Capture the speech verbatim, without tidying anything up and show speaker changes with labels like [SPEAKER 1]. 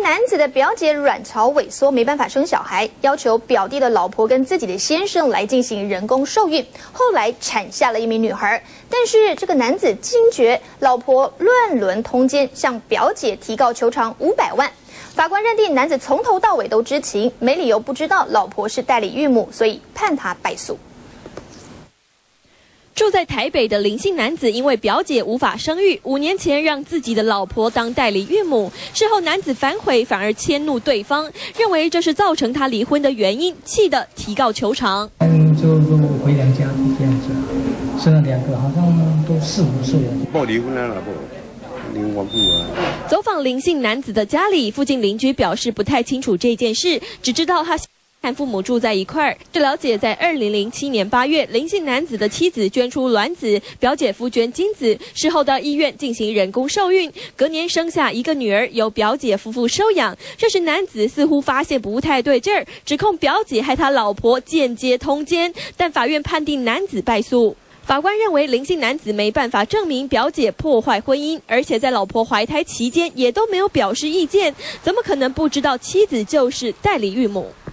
[SPEAKER 1] 男子的表姐卵巢萎缩，没办法生小孩，要求表弟的老婆跟自己的先生来进行人工受孕，后来产下了一名女孩。但是这个男子惊觉老婆乱伦通奸，向表姐提告求偿五百万。法官认定男子从头到尾都知情，没理由不知道老婆是代理孕母，所以判他败诉。
[SPEAKER 2] 住在台北的林姓男子，因为表姐无法生育，五年前让自己的老婆当代理孕母。事后男子反悔，反而迁怒对方，认为这是造成他离婚的原因，气得提告求偿。
[SPEAKER 3] 嗯，就回娘家这样子，生了两个，好像都四五岁了。
[SPEAKER 4] 不离婚了，不离婚不啊。
[SPEAKER 2] 走访林姓男子的家里，附近邻居表示不太清楚这件事，只知道他 和父母住在一块儿。据了解，在二零零七年八月，林姓男子的妻子捐出卵子，表姐夫捐精子，事后到医院进行人工受孕，隔年生下一个女儿，由表姐夫妇收养。这时男子似乎发现不太对劲儿，指控表姐害他老婆间接通奸，但法院判定男子败诉。 法官认为林姓男子没办法证明表姐破坏婚姻，而且在老婆怀胎期间也都没有表示意见，怎么可能不知道妻子就是代理孕母？